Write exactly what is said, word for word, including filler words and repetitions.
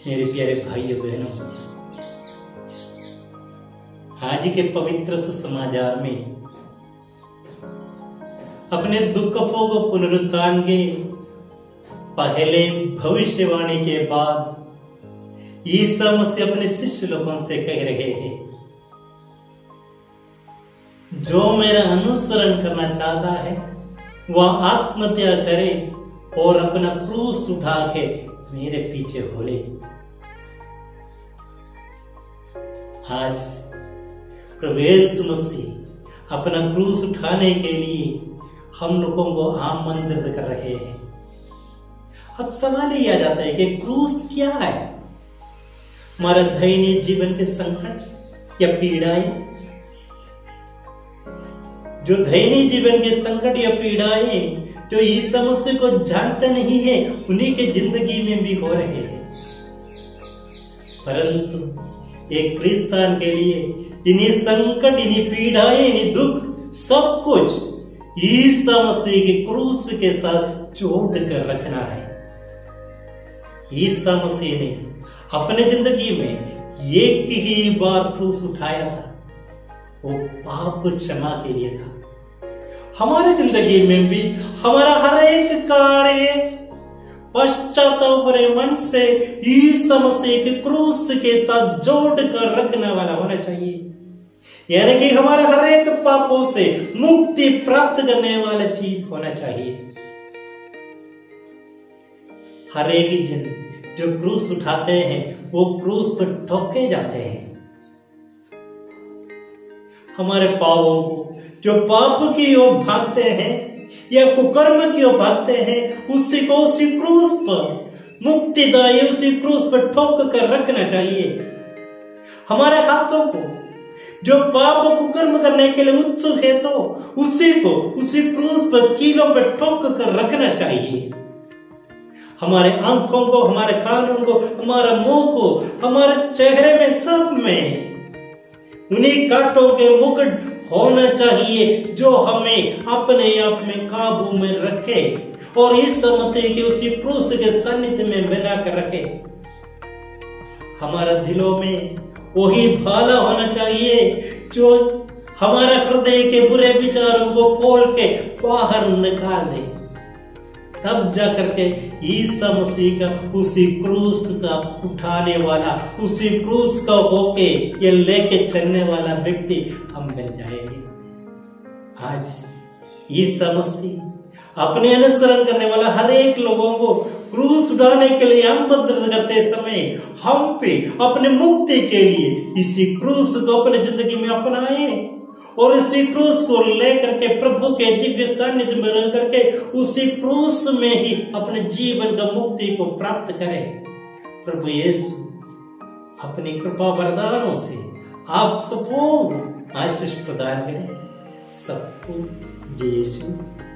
मेरे प्यारे भाइयों बहनों, आज के पवित्र सुसमाचार में अपने दुखों को पुनरुत्थान के पहले भविष्यवाणी के बाद यीशु मसीह अपने शिष्य लोगों से कह रहे हैं, जो मेरा अनुसरण करना चाहता है वह आत्महत्या करे और अपना क्रूस उठा के मेरे पीछे हो ले। आज प्रभु यीशु मसीह अपना क्रूस उठाने के लिए हम लोगों को आमंत्रित कर रहे हैं। अब सवाल ये आ जाता है कि क्रूस क्या है? हमारा दैनिक जीवन के संकट या पीड़ाएं, जो दैनिक जीवन के संकट या पीड़ाएं जो यीशु मसीह को जानते नहीं है, उन्हीं के जिंदगी में भी हो रहे हैं। परंतु एक क्रिस्चियन के लिए इन्हीं संकट, इन्हीं पीड़ाएं, इन्हीं दुख सब कुछ यीशु मसीह के क्रूस के साथ जोड़ कर रखना है। यीशु मसीह ने अपने जिंदगी में एक ही बार क्रूस उठाया था, वो पाप क्षमा के लिए था। हमारे जिंदगी में भी हमारा हर एक कार्य पश्चाताप मन से यीशु मसीह के क्रूस के साथ जोड़ कर रखने वाला होना चाहिए। यानी कि हमारे हर एक पापों से मुक्ति प्राप्त करने वाला चीज होना चाहिए। हर एक जन जो क्रूस उठाते हैं वो क्रूस पर ठोके जाते हैं। हमारे पापों को जो पाप की ओर भागते हैं या कुकर्म की ओर भागते हैं, उसी को उसी क्रूस पर मुक्तिदायी उसी क्रूस पर ठोक कर रखना चाहिए। हमारे हाथों को जो पाप और कुकर्म करने के लिए उत्सुक है, तो उसी को उसी क्रूस पर कीलों पर ठोक कर रखना चाहिए। हमारे आंखों को, हमारे कानों को, हमारे मुंह को, हमारे चेहरे में, सब में उन्हीं कांटों के मुकुट होना चाहिए जो हमें अपने आप में काबू में रखे और इस मसीह के उसी क्रूस के सानिध्य में बना कर रखे। हमारा दिलों में वही भाला होना चाहिए जो हमारे हृदय के बुरे विचारों को खोल के बाहर निकाल दे। तब जाकर के यीशु मसीह का उसी क्रूस का उठाने वाला, उसी क्रूस का होके ये लेके चलने वाला व्यक्ति हम बन जाएंगे। आज यीशु मसीह अपने अनुसरण करने वाला हर एक लोगों को क्रूस उठाने के लिए आमंत्रित करते समय हम भी अपने मुक्ति के लिए इसी क्रूस को अपने जिंदगी में अपनाए और इसी क्रूस को लेकर के प्रभु के दिव्य सानिध्य में रह करके उसी क्रूस में ही अपने जीवन का मुक्ति को प्राप्त करें। प्रभु यीशु अपनी कृपा वरदानों से आप सबको आशीष प्रदान करें। सबको जय यीशु।